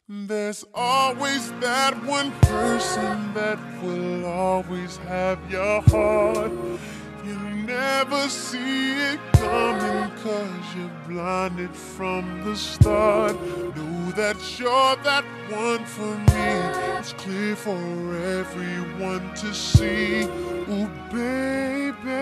There's always that one person that will always have your heart. You never see it coming 'cause you're blinded from the start. Know that you're that one for me. It's clear for everyone to see. Ooh, baby.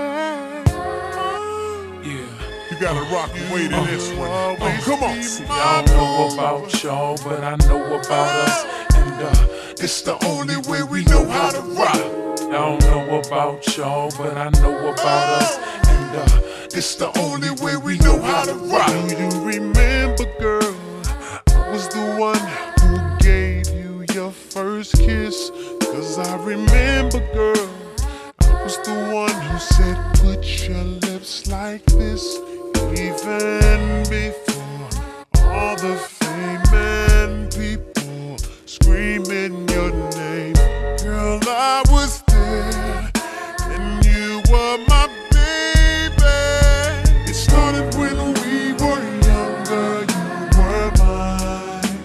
Yeah. You gotta rock and wait in this one. Come on. See, I don't know about y'all, but I know about us. And it's the only way we know how to rock. I don't know about y'all, but I know about us. And it's the only way we know how to rock. Do you remember, girl? I was the one who gave you your first kiss. 'Cause I remember, girl, I was the one who said, put your lips like this. Even before all the fame and people screaming your name. Girl, I was there, and you were my baby. It started when we were younger, you were mine.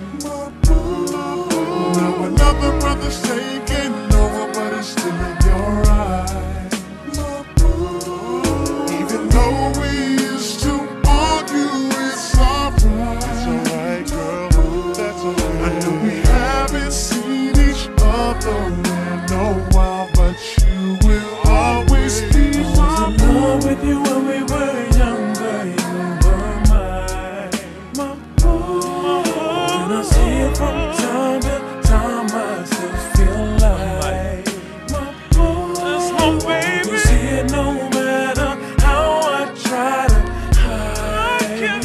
Now another brother's taking over, but it's still in your eyes. Even though we used to argue, it's alright. It's alright, girl, that's alright. I know we haven't seen each other in a while, but you will always be mine. I was in love with you when we were younger. You were mine, my boy. And I see it from time to time. I still feel like my boy. That's my baby. You see it no matter how I try to hide.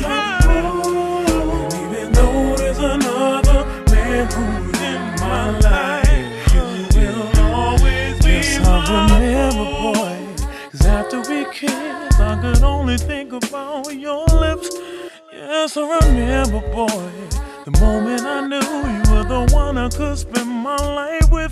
And even though there's another man who's in my life, you will always be mine. I remember, boy, 'cause after we kissed, I could only think about your lips. Yes, I remember, boy, the moment I knew you were the one I could spend my life with.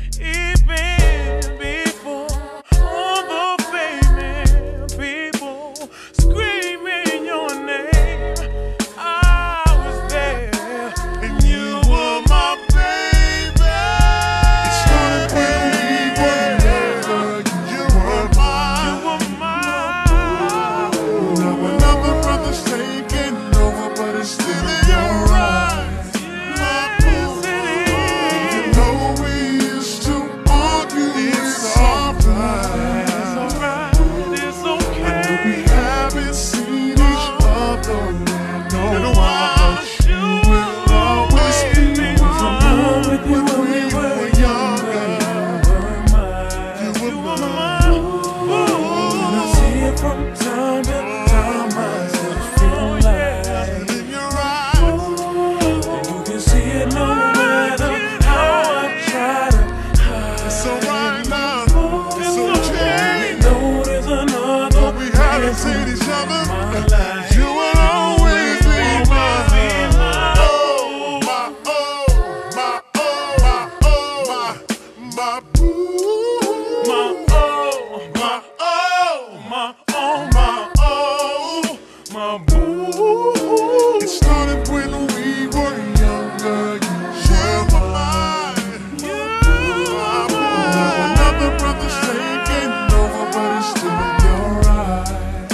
Even before all the famous people screaming your name, I was there, And you were my baby. It started when we were younger, you were mine. you were mine. Now another brother's taking over, but it's still in your eyes. Yes, it is. Even though we used to argue, it's alright. It's alright, it's okay. We haven't seen each other in a while, but you will always be mine. When we were younger, you were mine. And I see it from time to time. I still feel like In your eyes, and you can see it no matter how I try to hide. so right now, it's okay. No, there's another. We haven't seen each other. My life. You will always be mine. Oh, my, oh, my, oh, my, oh, my boo. My oh, My, oh, my oh, my, oh. my boo. It started when we were younger. You were mine. Now another brother's taking over, but it's still in your eyes.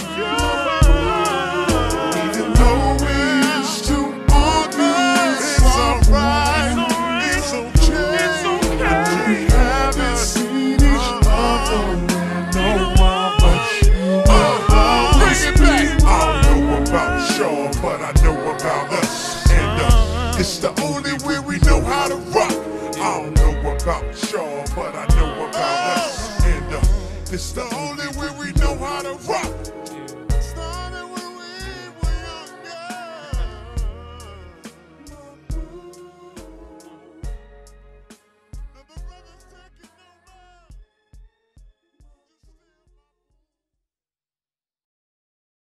Even though we used to argue, it's alright. It's okay. We haven't seen each other in a while, but you will always be mine. I don't know about y'all, but I know about us. And it's the only way we know how to rock. I don't know about y'all, but I know about us. And it's the